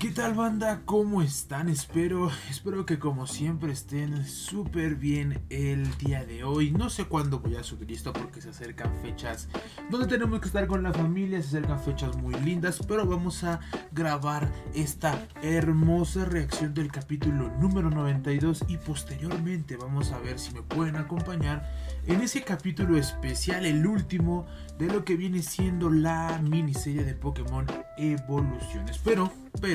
¿Qué tal, banda? ¿Cómo están? Espero que como siempre estén súper bien el día de hoy. No sé cuándo voy a subir esto porque se acercan fechas donde tenemos que estar con la familia, se acercan fechas muy lindas, pero vamos a grabar esta hermosa reacción del capítulo número 92 y posteriormente vamos a ver si me pueden acompañar en ese capítulo especial, el último de lo que viene siendo la miniserie de Pokémon Evoluciones. Pero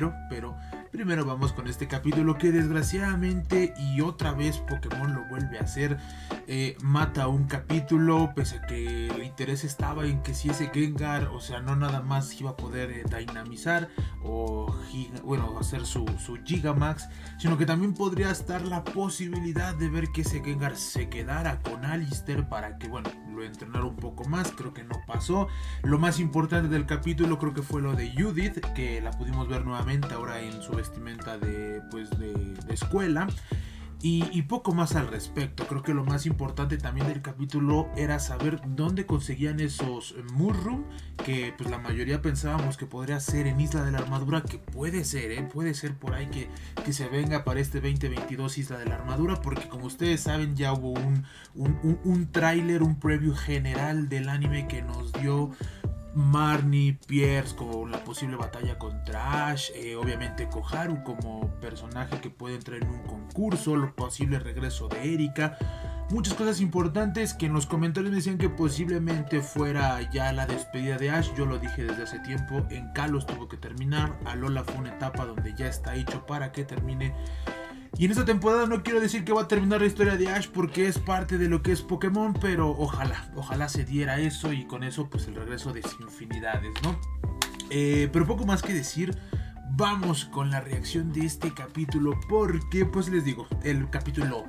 primero vamos con este capítulo que desgraciadamente y otra vez Pokémon lo vuelve a hacer. Mata un capítulo, pese a que el interés estaba en que si ese Gengar, o sea, no nada más iba a poder dinamizar o hacer su Gigamax, sino que también podría estar la posibilidad de ver que ese Gengar se quedara con Alistair para que, bueno, lo entrenara un poco más. Creo que no pasó. Lo más importante del capítulo creo que fue lo de Judith, que la pudimos ver nuevamente ahora en su vestimenta de escuela. Y poco más al respecto. Creo que lo más importante también del capítulo era saber dónde conseguían esos Murrum, que pues la mayoría pensábamos que podría ser en Isla de la Armadura, que puede ser por ahí que se venga para este 2022 Isla de la Armadura, porque como ustedes saben ya hubo un tráiler, un preview general del anime que nos dio Marnie, Pierce con la posible batalla contra Ash, obviamente Koharu como personaje que puede entrar en un concurso, el posible regreso de Erika, muchas cosas importantes que en los comentarios me decían que posiblemente fuera ya la despedida de Ash. Yo lo dije desde hace tiempo, en Kalos tuvo que terminar, Alola fue una etapa donde ya está hecho para que termine. Y en esta temporada no quiero decir que va a terminar la historia de Ash porque es parte de lo que es Pokémon, pero ojalá se diera eso y con eso pues el regreso de Sinfinidades, ¿no? Pero poco más que decir, vamos con la reacción de este capítulo porque pues les digo, el capítulo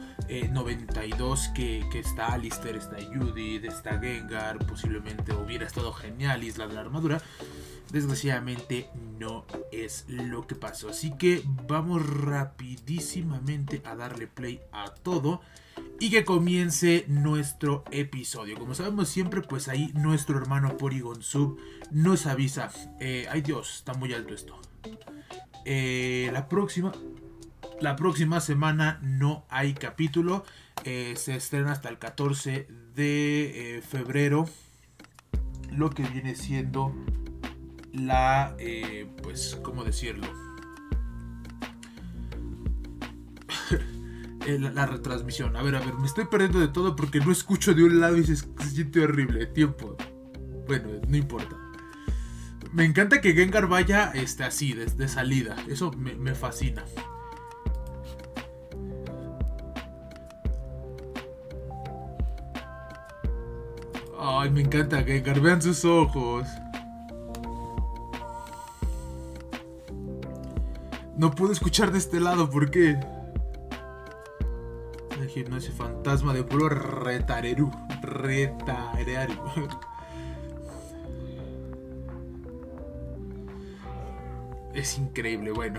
92 que está Alistair, está Judith, está Gengar, posiblemente hubiera estado genial Isla de la Armadura. Desgraciadamente no es lo que pasó. Así que vamos rapidísimamente a darle play a todo y que comience nuestro episodio. Como sabemos siempre, pues ahí nuestro hermano Porygon Sub nos avisa. Ay Dios, está muy alto esto. La próxima semana no hay capítulo. Se estrena hasta el 14 de febrero. Lo que viene siendo la, pues, ¿cómo decirlo? la retransmisión. A ver, me estoy perdiendo de todo porque no escucho de un lado y se siente horrible. Tiempo. Bueno, no importa. Me encanta que Gengar vaya así, de salida. Eso me fascina. Ay, me encanta Gengar. Vean sus ojos. No puedo escuchar de este lado, ¿por qué? El gimnasio fantasma de puro Retareru. Es increíble, bueno.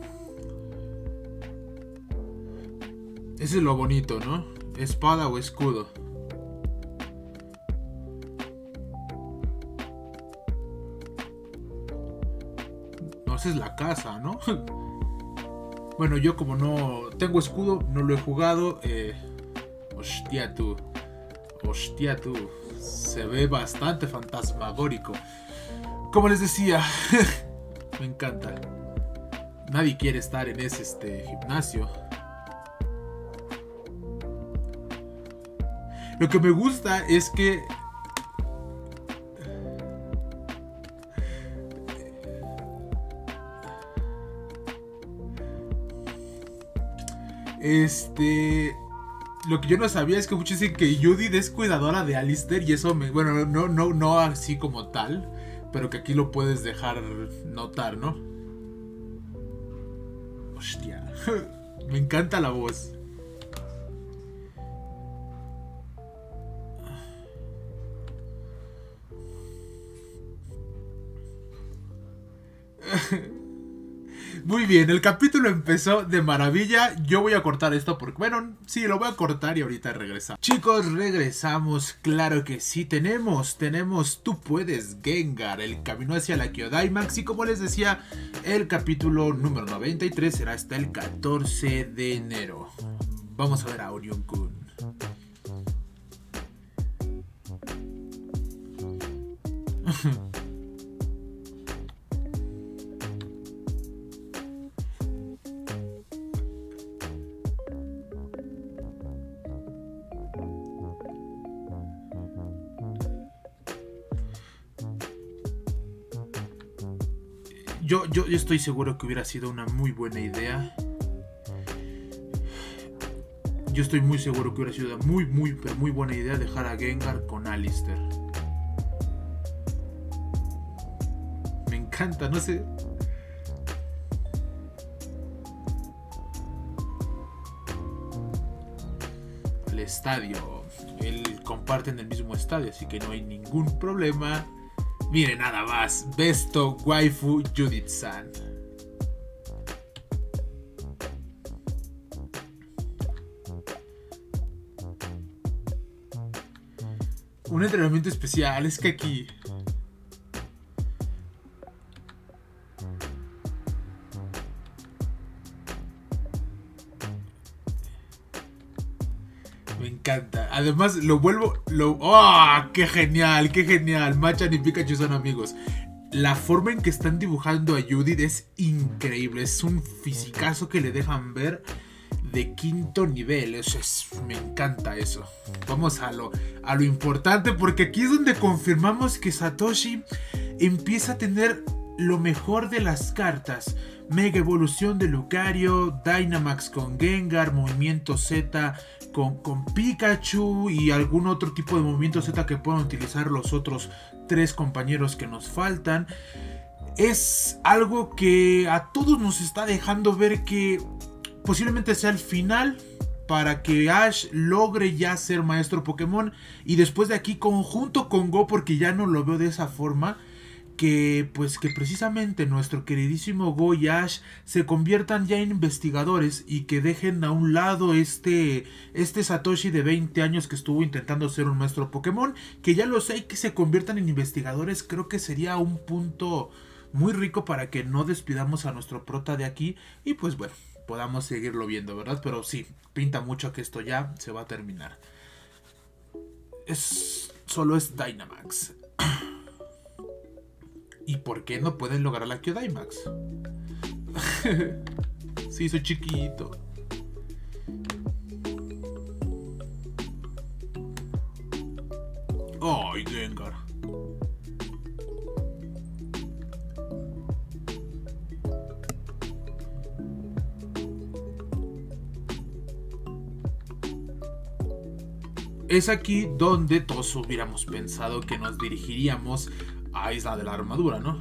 Ese es lo bonito, ¿no? Espada o escudo. No, esa es la casa, ¿no? Bueno, yo como no tengo escudo, no lo he jugado. Hostia tú. Se ve bastante fantasmagórico. Como les decía, me encanta. Nadie quiere estar en ese gimnasio. Lo que me gusta es que lo que yo no sabía es que muchos dicen que Judith es cuidadora de Alistair y eso bueno, no así como tal, pero que aquí lo puedes dejar notar, ¿no? Hostia, me encanta la voz. Muy bien, el capítulo empezó de maravilla. Yo voy a cortar esto porque, bueno, sí, lo voy a cortar y ahorita regresamos. Chicos, regresamos. Claro que sí, tenemos Tú Puedes, Gengar, el camino hacia la Kyodaimax. Y como les decía, el capítulo número 93 será hasta el 14 de enero. Vamos a ver a Orion-kun. Yo estoy seguro que hubiera sido una muy buena idea. Yo estoy muy seguro que hubiera sido una muy buena idea dejar a Gengar con Alistair. Me encanta, no sé. El estadio. Comparten el mismo estadio, así que no hay ningún problema. Miren nada más, Besto Waifu Judith-san. Un entrenamiento especial, es que aquí... Me encanta. Además, ¡oh! ¡Qué genial! ¡Qué genial! Machan y Pikachu son amigos. La forma en que están dibujando a Judith es increíble. Es un fisicazo que le dejan ver de quinto nivel. Me encanta eso. Vamos a lo importante, porque aquí es donde confirmamos que Satoshi empieza a tener lo mejor de las cartas. Mega evolución de Lucario, Dynamax con Gengar, movimiento Z con Pikachu y algún otro tipo de movimiento Z que puedan utilizar los otros 3 compañeros que nos faltan. Es algo que a todos nos está dejando ver que posiblemente sea el final para que Ash logre ya ser maestro Pokémon, y después de aquí conjunto con Go, porque ya no lo veo de esa forma, que precisamente nuestro queridísimo Go y Ash se conviertan ya en investigadores y que dejen a un lado este Satoshi de 20 años que estuvo intentando ser un maestro Pokémon, que ya lo sé, y que se conviertan en investigadores. Creo que sería un punto muy rico para que no despidamos a nuestro prota de aquí y pues bueno, podamos seguirlo viendo, ¿verdad? Pero sí, pinta mucho que esto ya se va a terminar. Solo es Dynamax. ¿Y por qué no pueden lograr la Kyodaimax? Sí, soy chiquito. ¡Ay, Gengar! Es aquí donde todos hubiéramos pensado que nos dirigiríamos a Isla de la Armadura, ¿no?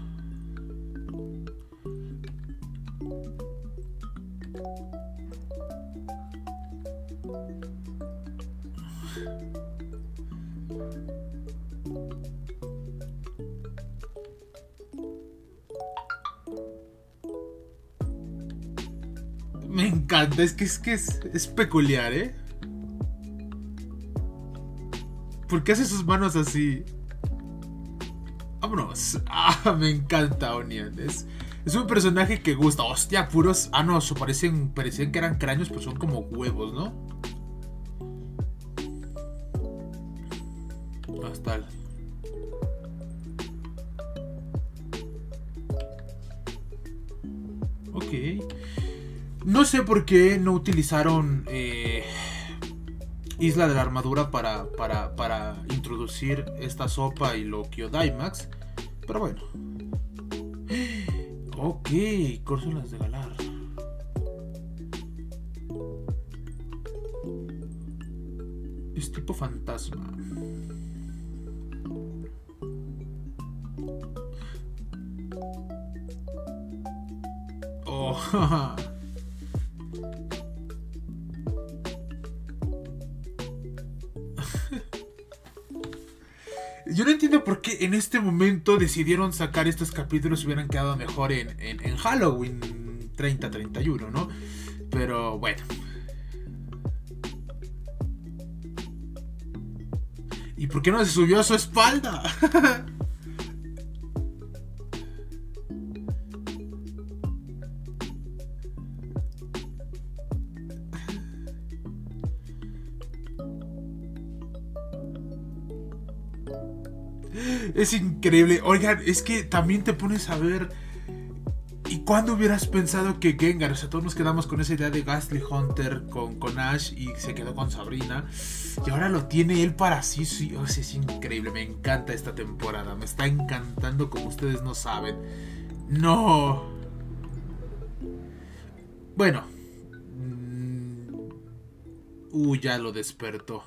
Me encanta, es que es peculiar, ¿eh? ¿Por qué hace sus manos así? Vámonos. Ah, me encanta Onion. Es un personaje que gusta. Hostia, puros... Ah, no, parecían que eran cráneos, pero son como huevos, ¿no? Hasta el... Ok. No sé por qué no utilizaron Isla de la Armadura para introducir esta sopa y lo Kyodaimax. Pero bueno. Ok, Córsulas de Galar. Es tipo fantasma. Oh, yo no entiendo por qué en este momento decidieron sacar estos capítulos y hubieran quedado mejor en Halloween. 30-31, ¿no? Pero bueno. ¿Y por qué no se subió a su espalda? Es increíble. Oigan, es que también te pones a ver. ¿Y cuándo hubieras pensado que Gengar? O sea, todos nos quedamos con esa idea de Ghastly Hunter con Ash y se quedó con Sabrina. Y ahora lo tiene él para sí. Sí, o sea, es increíble. Me encanta esta temporada. Me está encantando como ustedes no saben. No. Bueno. Ya lo despertó.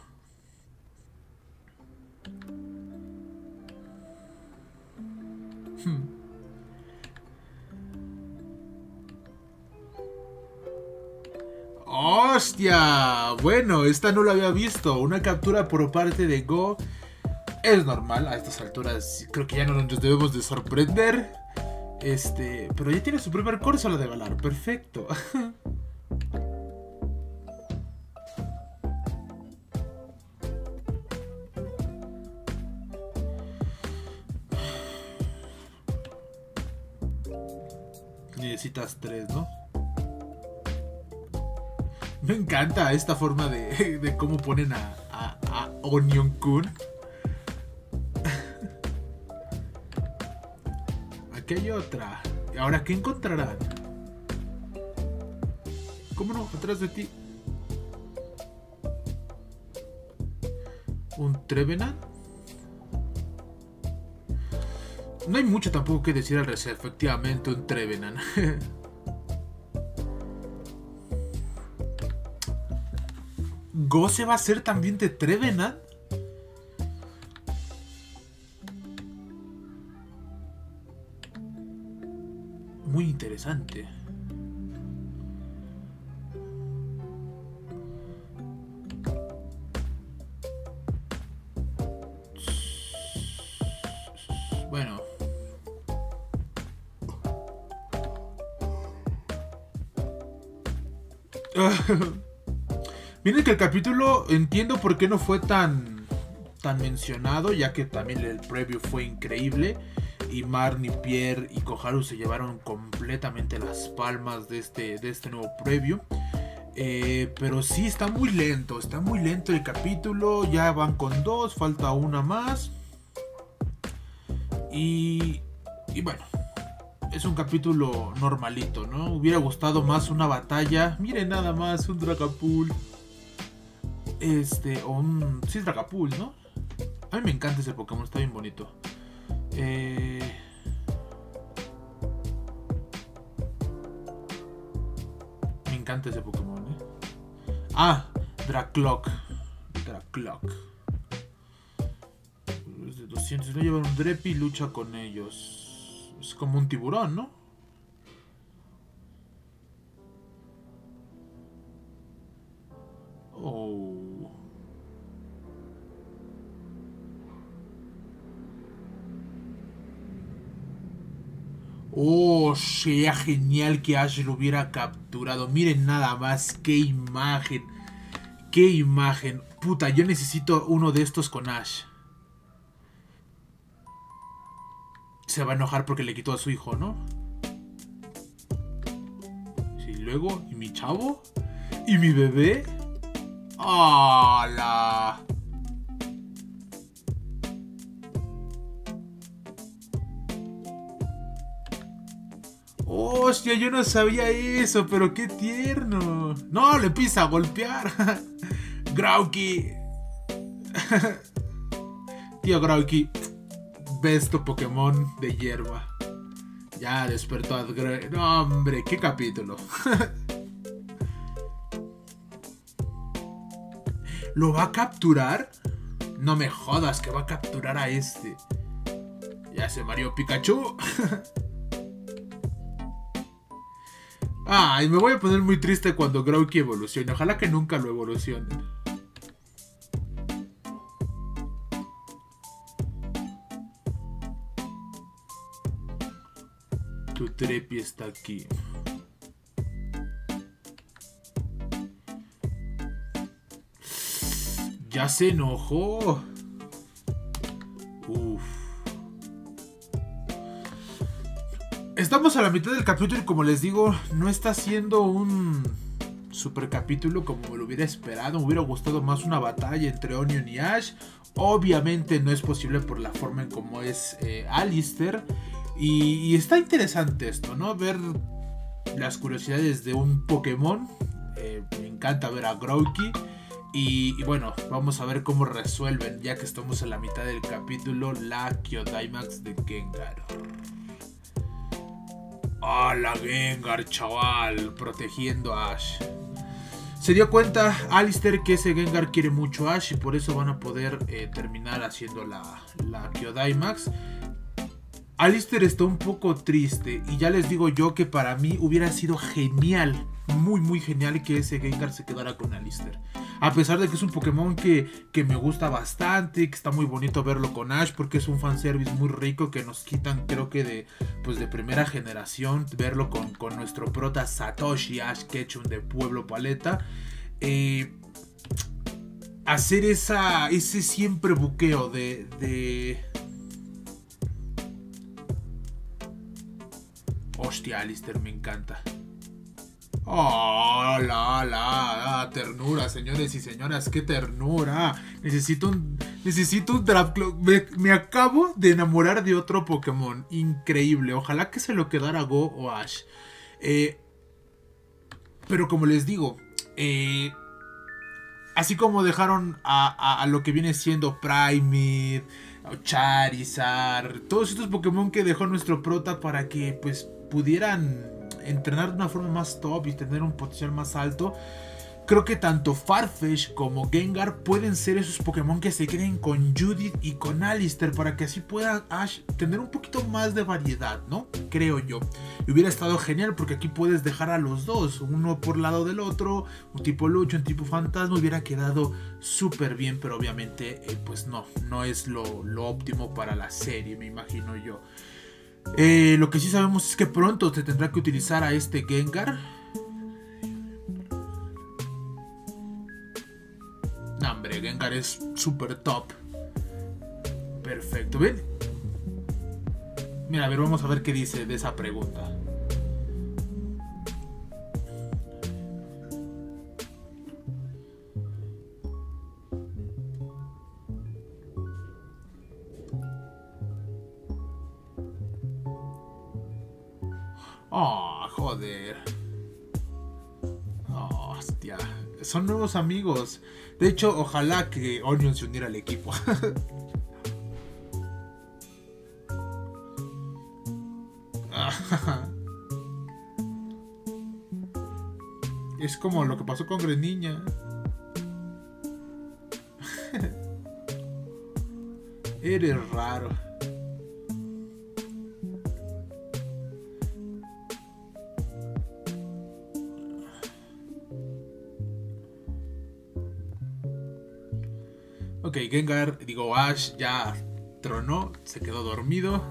¡Hostia! Bueno, esta no la había visto. Una captura por parte de Go. Es normal, a estas alturas creo que ya no nos debemos de sorprender. Pero ya tiene su primer corso la de Galar. Perfecto. Necesitas 3, ¿no? Me encanta esta forma de cómo ponen a Onion Kun. Aquí hay otra. ¿Y ahora qué encontrarán? ¿Cómo no? Atrás de ti. ¿Un Trevenant? No hay mucho tampoco que decir al respecto. Efectivamente, un Trevenant. ¿Go se va a hacer también de Trevenant? Muy interesante. Bueno. Miren que el capítulo entiendo por qué no fue tan mencionado, ya que también el preview fue increíble y Marnie, Pierre y Koharu se llevaron completamente las palmas de este nuevo preview. Pero sí, está muy lento el capítulo. Ya van con 2, falta una más. Y bueno, es un capítulo normalito, ¿no? Hubiera gustado más una batalla. Miren nada más, un Dragapult. O un... Sí, es Dragapult, ¿no? A mí me encanta ese Pokémon, está bien bonito. Me encanta ese Pokémon, Dracloak. Es de 200, no lleva un Drepi y lucha con ellos. Es como un tiburón, ¿no? Sería genial que Ash lo hubiera capturado. Miren nada más, qué imagen. Qué imagen. Puta, yo necesito uno de estos con Ash. Se va a enojar porque le quitó a su hijo, ¿no? Sí, luego, ¿y mi chavo? ¿Y mi bebé? ¡Hala! ¡Hostia! Yo no sabía eso, pero qué tierno. No, le empieza a golpear. Grookey. Tío Grookey, ves tu Pokémon de hierba. Ya despertó a... No, hombre, qué capítulo. ¿Lo va a capturar? No me jodas que va a capturar a este. Ya se mareó Pikachu. Y me voy a poner muy triste cuando Grookey evolucione. Ojalá que nunca lo evolucione. Tu Trepi está aquí. Ya se enojó. Uf. Estamos a la mitad del capítulo y como les digo, no está siendo un super capítulo como me lo hubiera esperado. Me hubiera gustado más una batalla entre Onion y Ash. Obviamente no es posible por la forma en cómo es Alistair. Y está interesante esto, ¿no? Ver las curiosidades de un Pokémon. Me encanta ver a Grookey. Y bueno, vamos a ver cómo resuelven, ya que estamos en la mitad del capítulo, la Kyodaimax de Gengar. ¡Ah, la Gengar, chaval! Protegiendo a Ash. Se dio cuenta Alistair que ese Gengar quiere mucho a Ash y por eso van a poder terminar haciendo la Kyodaimax. Alistair está un poco triste y ya les digo yo que para mí hubiera sido genial, muy genial que ese Gengar se quedara con Alistair. A pesar de que es un Pokémon que me gusta bastante, que está muy bonito verlo con Ash porque es un fanservice muy rico que nos quitan creo que de primera generación, verlo con nuestro prota Satoshi Ash Ketchum de Pueblo Paleta. Hacer ese siempre buqueo de... Hostia, Alistair, me encanta. ¡Oh, ternura, señores y señoras! ¡Qué ternura! Necesito un Drafloon. Me acabo de enamorar de otro Pokémon. Increíble. Ojalá que se lo quedara Go o Ash. Pero como les digo, así como dejaron a lo que viene siendo Primeape, Charizard, todos estos Pokémon que dejó nuestro prota para que pues pudieran entrenar de una forma más top y tener un potencial más alto. Creo que tanto Farfetch como Gengar pueden ser esos Pokémon que se queden con Judith y con Alistair para que así pueda Ash tener un poquito más de variedad, ¿no? Creo yo. Y hubiera estado genial porque aquí puedes dejar a los dos, uno por lado del otro, un tipo lucho, un tipo fantasma, hubiera quedado súper bien, pero obviamente pues no es lo óptimo para la serie, me imagino yo. Lo que sí sabemos es que pronto se tendrá que utilizar a este Gengar. No, hombre, Gengar es super top. Perfecto, ¿ven? Mira, a ver, vamos a ver qué dice de esa pregunta. Oh, joder. Oh, hostia. Son nuevos amigos. De hecho, ojalá que Onion se uniera al equipo. Es como lo que pasó con Greninja. Eres raro. Ok, Gengar, digo Ash ya tronó, se quedó dormido.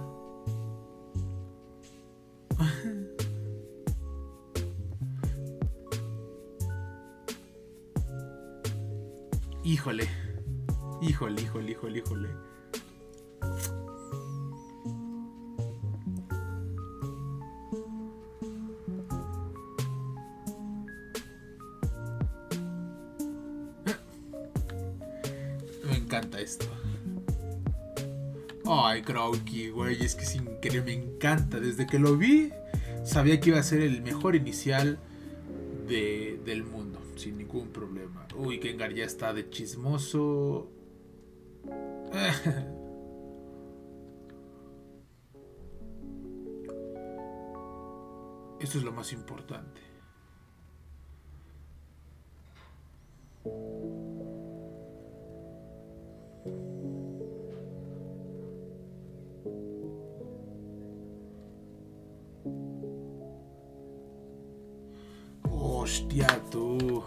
Híjole. Me encanta esto. Ay, Grookey, güey, es que es increíble, me encanta. Desde que lo vi, sabía que iba a ser el mejor inicial del mundo, sin ningún problema. Uy, Gengar ya está de chismoso. Esto es lo más importante. Hostia, tú.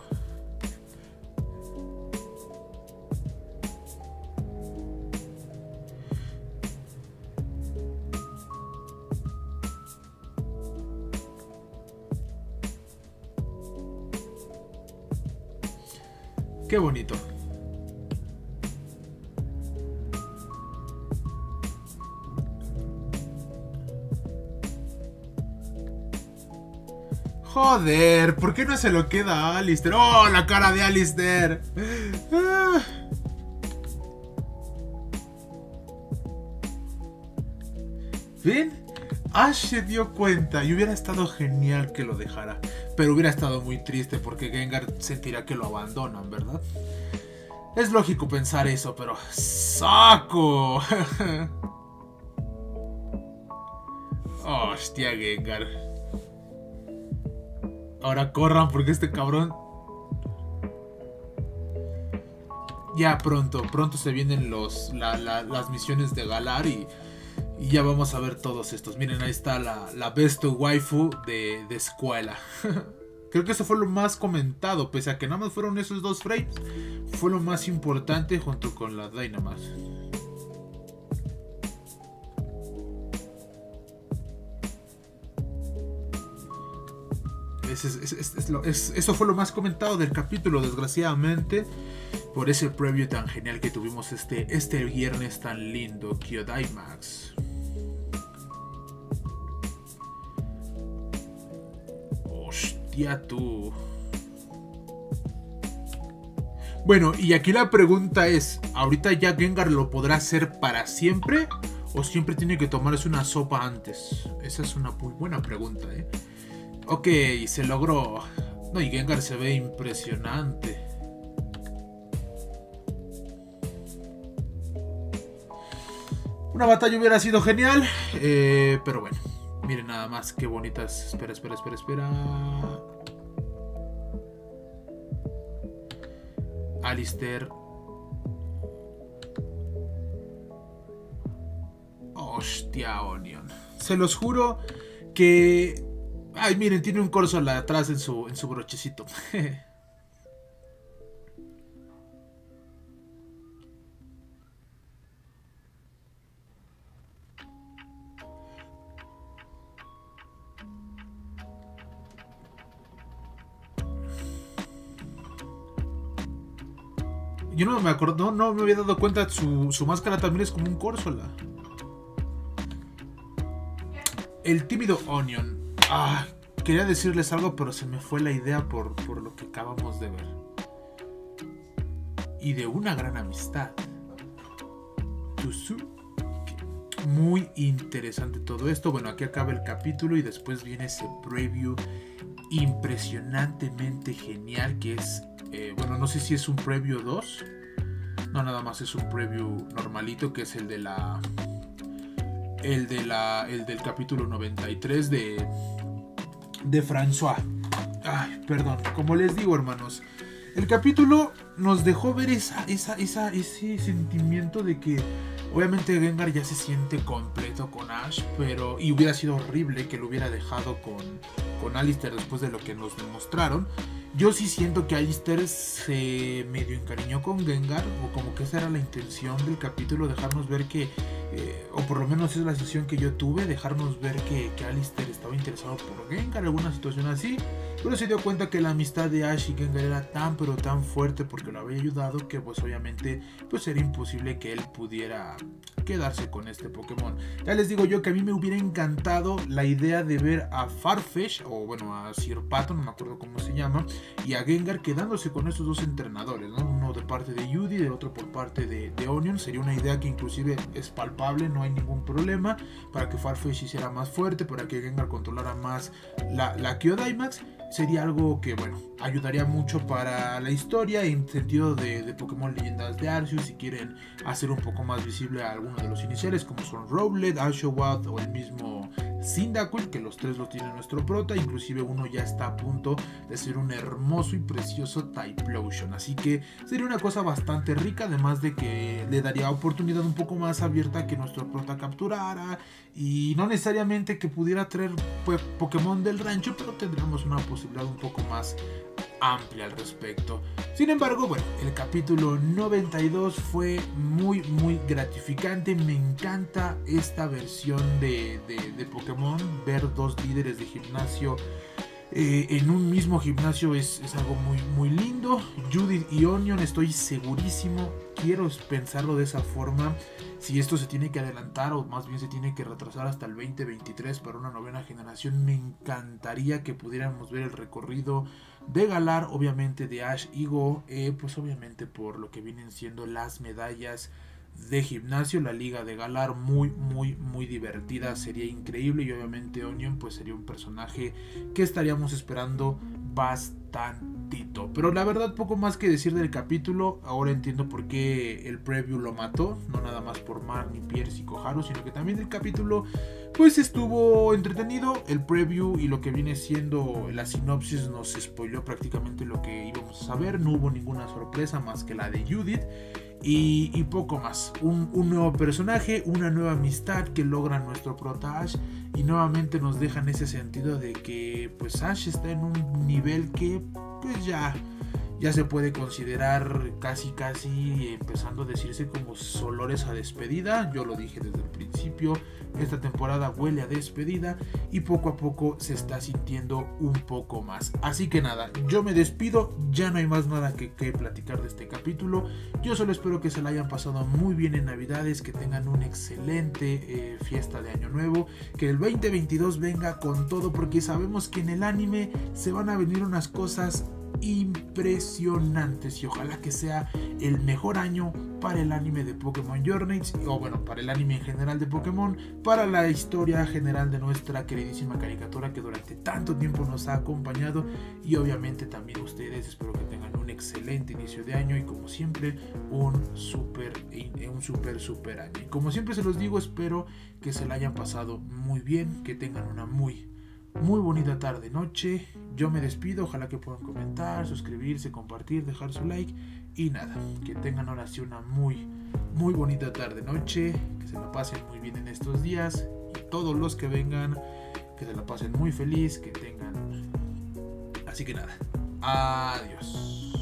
Qué bonito. Joder, ¿por qué no se lo queda a Alistair? ¡Oh, la cara de Alistair! ¿Ven? Ash se dio cuenta y hubiera estado genial que lo dejara. Pero hubiera estado muy triste porque Gengar sentirá que lo abandonan, ¿verdad? Es lógico pensar eso, pero... ¡Saco! Hostia, Gengar. Ahora corran porque este cabrón... Ya pronto se vienen las misiones de Galar y ya vamos a ver todos estos. Miren, ahí está la best waifu de escuela. Creo que eso fue lo más comentado, pese a que nada más fueron esos 2 frames. Fue lo más importante junto con la Dynamax. Eso fue lo más comentado del capítulo, desgraciadamente, por ese preview tan genial que tuvimos este viernes tan lindo, Kyodaimax. Hostia tú. Bueno, y aquí la pregunta es, ¿ahorita ya Gengar lo podrá hacer para siempre? ¿O siempre tiene que tomarse una sopa antes? Esa es una muy buena pregunta, ¿eh? Ok, se logró. No, y Gengar se ve impresionante. Una batalla hubiera sido genial, pero bueno. Miren nada más qué bonitas. Espera. Alistair. Hostia, Onion. Se los juro que... Ay, miren, tiene un Corsola atrás en su brochecito. Yo no me acuerdo, no me había dado cuenta. Su máscara también es como un Corsola. El tímido Onion. Quería decirles algo, pero se me fue la idea por lo que acabamos de ver. Y de una gran amistad. Muy interesante todo esto. Bueno, aquí acaba el capítulo y después viene ese preview impresionantemente genial que es... bueno, no sé si es un preview 2. No, nada más es un preview normalito, que es el del capítulo 93 de François. Ay, perdón. Como les digo, hermanos, el capítulo nos dejó ver ese sentimiento de que obviamente Gengar ya se siente completo con Ash, pero... Y hubiera sido horrible que lo hubiera dejado con Alistair después de lo que nos demostraron. Yo sí siento que Alistair se medio encariñó con Gengar, o como que esa era la intención del capítulo, dejarnos ver que, o por lo menos es la sensación que yo tuve, dejarnos ver que Alistair estaba interesado por Gengar, alguna situación así, pero se dio cuenta que la amistad de Ash y Gengar era tan pero tan fuerte porque lo había ayudado, que pues obviamente pues era imposible que él pudiera quedarse con este Pokémon. Ya les digo yo que a mí me hubiera encantado la idea de ver a Farfetch, o bueno, a Sir Pato, no me acuerdo cómo se llama, y a Gengar quedándose con estos 2 entrenadores, ¿no? Uno de parte de Judy, de otro por parte de Onion. Sería una idea que inclusive es palpable, no hay ningún problema, para que Farfetch hiciera más fuerte, para que Gengar controlara más la Kyodaimax. Sería algo que, bueno, ayudaría mucho para la historia en sentido de Pokémon Leyendas de Arceus. Si quieren hacer un poco más visible a alguno de los iniciales, como son Rowlet, Oshawott o el mismo Cyndaquil, que los 3 lo tiene nuestro prota. Inclusive uno ya está a punto de ser un hermoso y precioso Typhlosion. Así que sería una cosa bastante rica, además de que le daría oportunidad un poco más abierta que nuestro prota capturara. Y no necesariamente que pudiera traer Pokémon del rancho, pero tendríamos una posibilidad un poco más amplia al respecto. Sin embargo, bueno, el capítulo 92 fue muy gratificante. Me encanta esta versión de Pokémon. Ver 2 líderes de gimnasio en un mismo gimnasio es algo muy lindo. Judith y Onion, estoy segurísimo quiero pensarlo de esa forma. Si esto se tiene que adelantar o más bien se tiene que retrasar hasta el 2023 para una novena generación, me encantaría que pudiéramos ver el recorrido de Galar, obviamente de Ash y Go, pues obviamente por lo que vienen siendo las medallas de gimnasio. La liga de Galar muy divertida, sería increíble, y obviamente Onion pues sería un personaje que estaríamos esperando bastantito. Pero la verdad, poco más que decir del capítulo. Ahora entiendo por qué el preview lo mató, no nada más por Marnie, Pierce y Koharu, sino que también el capítulo pues estuvo entretenido. El preview y lo que viene siendo la sinopsis nos spoileó prácticamente lo que íbamos a saber. No hubo ninguna sorpresa más que la de Judith y poco más. Un nuevo personaje, una nueva amistad que logra nuestro prota Ash, y nuevamente nos dejan ese sentido de que pues Ash está en un nivel que pues ya se puede considerar casi empezando a decirse como olores a despedida. Yo lo dije desde el principio, esta temporada huele a despedida y poco a poco se está sintiendo un poco más. Así que nada, yo me despido, ya no hay más nada que platicar de este capítulo. Yo solo espero que se la hayan pasado muy bien en Navidades, que tengan una excelente fiesta de Año Nuevo, que el 2022 venga con todo, porque sabemos que en el anime se van a venir unas cosas impresionantes y ojalá que sea el mejor año para el anime de Pokémon Journeys, o bueno, para el anime en general de Pokémon, para la historia general de nuestra queridísima caricatura que durante tanto tiempo nos ha acompañado, y obviamente también ustedes. Espero que tengan un excelente inicio de año y como siempre un super año. Y como siempre se los digo, espero que se la hayan pasado muy bien, que tengan una muy bonita tarde, noche. Yo me despido, ojalá que puedan comentar, suscribirse, compartir, dejar su like y nada, que tengan ahora sí una muy bonita tarde, noche, que se la pasen muy bien en estos días, y todos los que vengan, que se la pasen muy feliz, que tengan. Así que nada, adiós.